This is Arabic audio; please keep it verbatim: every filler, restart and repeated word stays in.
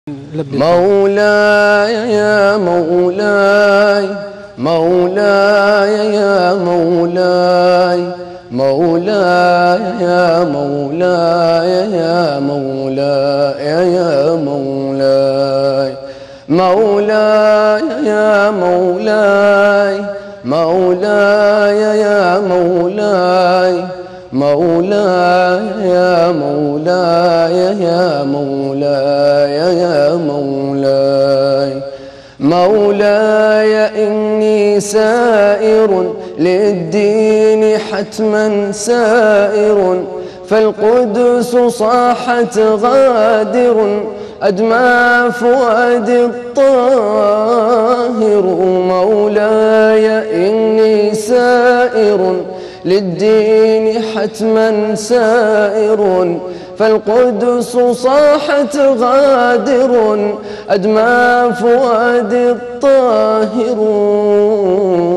مولاي يا مولاي مولاي يا مولاي مولاي يا مولاي يا مولاي يا مولاي مولاي يا مولاي مولاي يا مولاي مولاي يا مولاي يا مولاي يا مولاي مولاي إني سائر للدين حتما سائر فالقدس صاحت غادر أدمى فؤاد الطاهر مولاي إني سائر للدين حتما سائر فالقدس صاحت غادر أدمى فؤاد الطاهر